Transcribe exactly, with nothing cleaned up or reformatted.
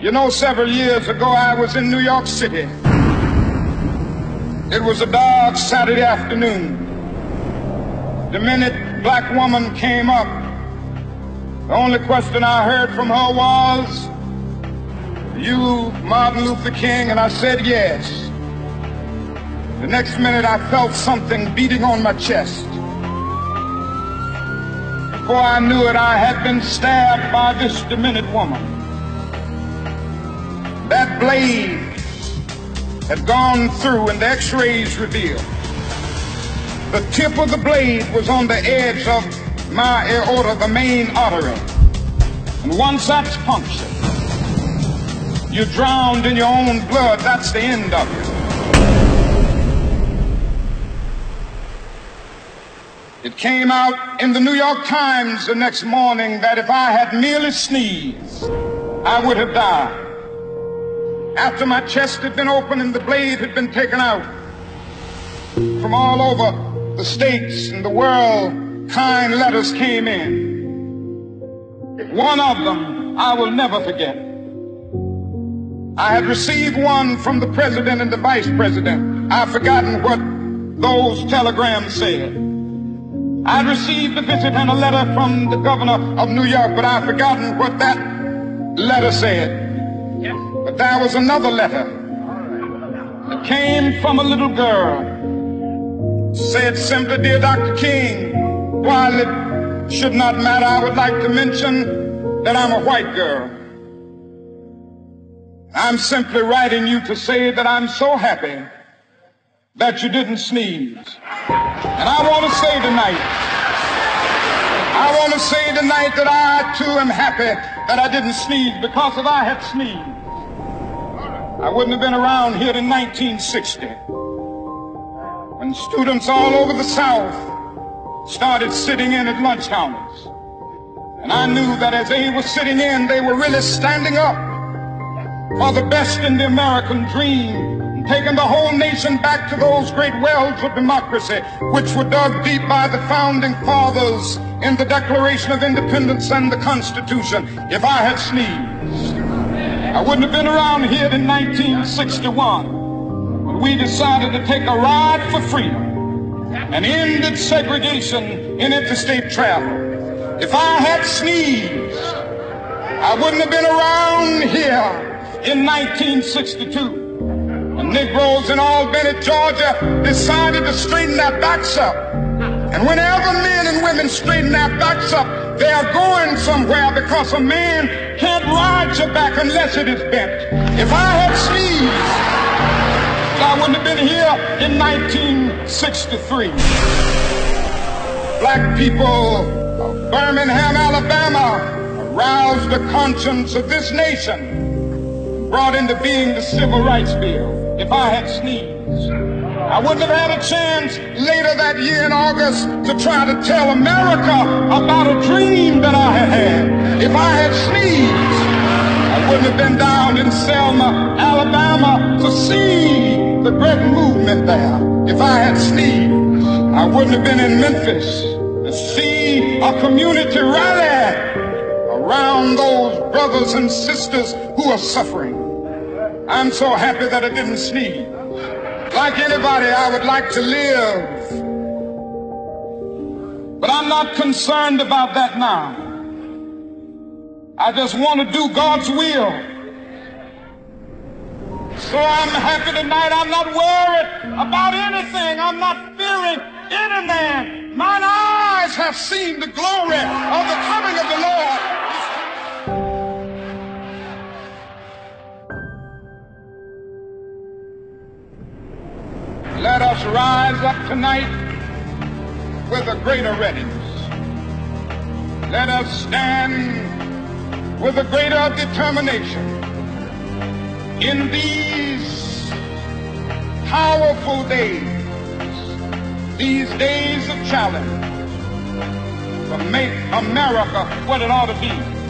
You know, several years ago, I was in New York City. It was a dark Saturday afternoon. The minute black woman came up, the only question I heard from her was, "You Martin Luther King?" And I said, "Yes." The next minute, I felt something beating on my chest. Before I knew it, I had been stabbed by this demented woman. That blade had gone through, and the x-rays revealed the tip of the blade was on the edge of my aorta, the main artery. And once that's punctured, you're drowned in your own blood. That's the end of it. It came out in the New York Times the next morning that if I had merely sneezed, I would have died. After my chest had been opened and the blade had been taken out, from all over the states and the world, kind letters came in. One of them I will never forget. I had received one from the president and the vice president. I've forgotten what those telegrams said. I received a visit and a letter from the governor of New York, but I've forgotten what that letter said. Yes. But there was another letter that came from a little girl. Said simply, "Dear Doctor King, while it should not matter, I would like to mention that I'm a white girl. I'm simply writing you to say that I'm so happy that you didn't sneeze." And I want to say tonight, I want to say tonight that I too am happy that I didn't sneeze, because if I had sneezed, I wouldn't have been around here in nineteen sixty, when students all over the South started sitting in at lunch counters. And I knew that as they were sitting in, they were really standing up for the best in the American dream, and taking the whole nation back to those great wells of democracy, which were dug deep by the founding fathers in the Declaration of Independence and the Constitution. If I had sneezed, I wouldn't have been around here in nineteen sixty-one, when we decided to take a ride for freedom and ended segregation in interstate travel. If I had sneezed, I wouldn't have been around here in nineteen sixty-two, when Negroes in Albany, Georgia decided to straighten their backs up. And whenever men and women straighten their backs up, they are going somewhere, because a man can't ride your back unless it is bent. If I had sneezed, I wouldn't have been here in nineteen sixty-three. Black people of Birmingham, Alabama aroused the conscience of this nation, brought into being the Civil Rights Bill. If I had sneezed, I wouldn't have had a chance later that year in August to try to tell America about a dream that I had had. If I had sneezed, I wouldn't have been down in Selma, Alabama to see the great movement there. If I had sneezed, I wouldn't have been in Memphis to see a community rally around those brothers and sisters who are suffering. I'm so happy that I didn't sneeze. Like anybody, I would like to live, but I'm not concerned about that now. I just want to do God's will. So I'm happy tonight. I'm not worried about anything. I'm not fearing any man. Mine eyes have seen the glory of the coming of the Lord. Let us rise up tonight with a greater readiness. Let us stand with a greater determination in these powerful days, these days of challenge, to make America what it ought to be.